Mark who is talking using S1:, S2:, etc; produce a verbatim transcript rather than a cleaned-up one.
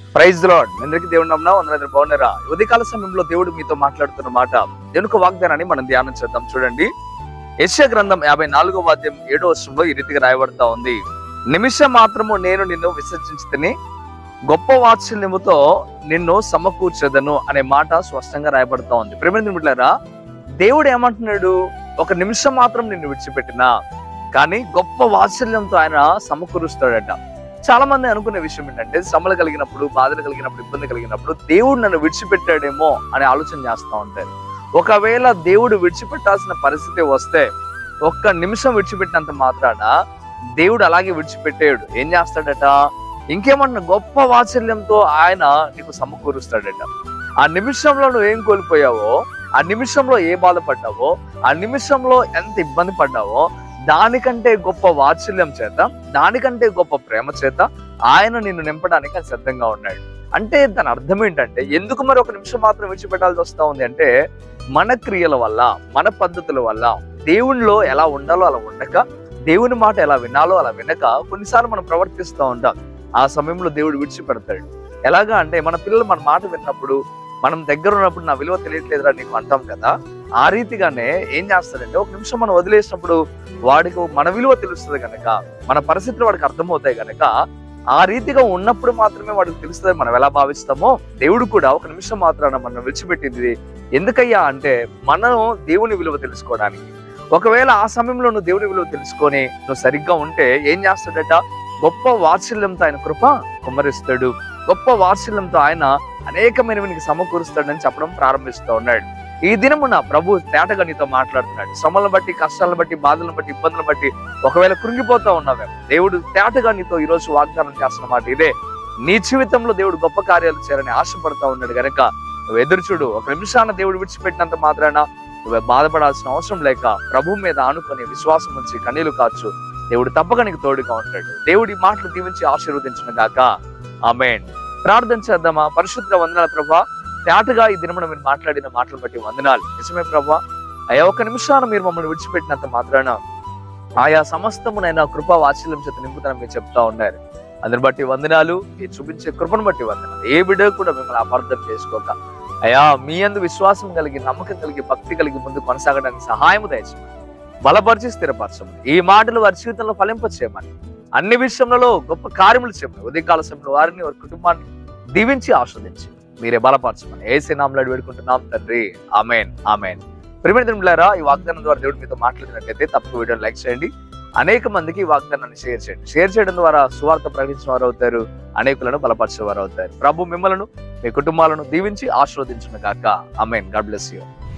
S1: Praise the lord. అందరికీ దేవుని నామమున వందనాలు. బాగున్నారా? ఉదయకాల సమయంలో దేవుడు మీతో మాట్లాడుతున్న మాట, దేవుని వాగ్దానాన్ని మనం ధ్యానం చేద్దాం. చూడండి, యెషయా గ్రంథం యాభై నాలుగవ అధ్యాయం ఏడో వచనంలో ఈ రీతిగా రాయబడతా ఉంది. నిమిషం మాత్రము నేను నిన్ను విసర్జించితిని, గొప్ప వాత్సల్యముతో నిన్ను సమకూర్చెదను అనే మాట స్పష్టంగా రాయబడతా ఉంది. ప్రియమైన బిడ్డలారా, దేవుడు ఏమంటున్నాడు? ఒక నిమిషం మాత్రం నిన్ను విడిచిపెట్టినా కానీ గొప్ప వాత్సల్యంతో ఆయన సమకూరుస్తాడట. చాలా మంది అనుకునే విషయం ఏంటంటే, శ్రమలు కలిగినప్పుడు, బాధలు కలిగినప్పుడు, ఇబ్బంది కలిగినప్పుడు దేవుడు నన్ను విడిచిపెట్టాడేమో అని ఆలోచన చేస్తూ ఉంటారు. ఒకవేళ దేవుడు విడిచిపెట్టాల్సిన పరిస్థితి వస్తే ఒక్క నిమిషం విడిచిపెట్టినంత మాత్రాన దేవుడు అలాగే విడిచిపెట్టాడు. ఏం చేస్తాడట? ఇంకేమన్నా గొప్ప వాత్సల్యంతో ఆయన నీకు సమకూరుస్తాడట. ఆ నిమిషంలో నువ్వు ఏం కోల్పోయావో, ఆ నిమిషంలో ఏ బాధపడ్డావో, ఆ నిమిషంలో ఎంత ఇబ్బంది పడ్డావో, దానికంటే గొప్ప వాత్సల్యం చేత, దానికంటే గొప్ప ప్రేమ చేత ఆయన నిన్ను నింపడానికి ఆయన సిద్ధంగా ఉన్నాడు. అంటే దాని అర్థం ఏంటంటే, ఎందుకు మరి ఒక నిమిషం మాత్రం విడిచిపెట్టాల్సి వస్తా ఉంది అంటే, మన క్రియల వల్ల, మన పద్ధతుల వల్ల దేవునిలో ఎలా ఉండాలో అలా ఉండక, దేవుని మాట ఎలా వినాలో అలా వినక కొన్నిసార్లు మనం ప్రవర్తిస్తూ ఉంటాం. ఆ సమయంలో దేవుడు విడిచిపెడతాడు. ఎలాగా అంటే, మన పిల్లలు మన మాట విన్నప్పుడు, మనం దగ్గర ఉన్నప్పుడు నా విలువ తెలియట్లేదురా నీకు అంటాం కదా, ఆ రీతిగానే ఏం చేస్తాడంటే, ఒక నిమిషం మనం వదిలేసినప్పుడు వాడికి మన విలువ తెలుస్తుంది కనుక, మన పరిస్థితులు వాడికి అర్థమవుతాయి కనుక, ఆ రీతిగా ఉన్నప్పుడు మాత్రమే వాడికి తెలుస్తుంది మనం ఎలా భావిస్తామో. దేవుడు కూడా ఒక నిమిషం మాత్రాన మనం విడిచిపెట్టింది ఎందుకయ్యా అంటే, మనం దేవుని విలువ తెలుసుకోవడానికి. ఒకవేళ ఆ సమయంలో నువ్వు దేవుని విలువ తెలుసుకొని నువ్వు సరిగ్గా ఉంటే ఏం చేస్తాడట? గొప్ప వాత్సల్యంతో ఆయన కృప కుమ్మరిస్తాడు. గొప్ప వాత్సల్యంతో ఆయన అనేకమైనవి సమకూరుస్తాడని చెప్పడం ప్రారంభిస్తూ ఉన్నాడు. ఈ దినమున ప్రభు తేటగా నీతో మాట్లాడుతున్నాడు. శ్రమలను బట్టి, కష్టాలను బట్టి, బాధలను బట్టి, ఇబ్బందులను బట్టి ఒకవేళ కృంగిపోతా ఉన్నావే, దేవుడు తేటగా నీతో ఈ రోజు వాగ్దానం చేస్తున్న మాట ఇదే. నీ జీవితంలో దేవుడు గొప్ప కార్యాలు చేయాలని ఆశపడతా ఉన్నాడు కనుక నువ్వు ఎదురు చూడు. ఒక నిమిషాన దేవుడు విడిచిపెట్టినంత మాత్రాన నువ్వు బాధపడాల్సిన అవసరం లేక ప్రభు మీద ఆనుకొని విశ్వాసం ఉంచి కన్నీళ్లు కాచు. దేవుడు తప్పక నీకు తోడుగా ఉంటాడు. దేవుడి మాటలు దీవించి ఆశీర్వదించిన గాక. ఆమేన్. ప్రార్థన చేద్దామా? పరిశుద్ధ వందనాలు ప్రభా, తేటగా ఈ దినమున మీరు మాట్లాడిన మాటలు బట్టి వందనాలు. నిజమే ప్రభా, అయ్యా ఒక నిమిషాన మీరు మమ్మల్ని విడిచిపెట్టినంత మాత్రాన ఆయా సమస్తమునైనా కృపా వాత్సల్యం చేత నింపుతానని మీరు చెప్తా ఉన్నారు. అందుని బట్టి వందనాలు. మీరు చూపించే కృపను బట్టి వందనాలు. ఏ బిడ్డ కూడా మిమ్మల్ని అపార్థం చేసుకోక అయ్యా మీ యందు విశ్వాసం కలిగి, నమ్మకం కలిగి, భక్తి కలిగి ముందు కొనసాగడానికి సహాయం దయచేయమని, బలపరిచి స్థిరపరచమని, ఈ మాటలు వారి జీవితంలో ఫలింపచేయమని, అన్ని విషయంలో గొప్ప కార్యములు చెప్పమని, ఉదయకాల సమయంలో వారిని, వారి కుటుంబాన్ని దీవించి ఆస్వాదించి మీరే బలపరచమని యేసు నామములో వేడుకుంటున్నాం తండ్రి. ఆమేన్, ఆమేన్. ప్రియమైన దేవులారా, ఈ వాగ్దానం ద్వారా దేవుడు మీతో మాట్లాడినట్లయితే తప్పక వీడియోని లైక్ చేయండి. అనేక మందికి ఈ వాగ్దానాన్ని షేర్ చేయండి. షేర్ చేయడం ద్వారా సువార్త ప్రకటించిన వారు అవుతారు, అనేకులను బలపరిచే వారు అవుతారు. ప్రభు మిమ్మలను, మీ కుటుంబాలను దీవించి ఆశీర్వదించును గాక. ఆమేన్. God bless you.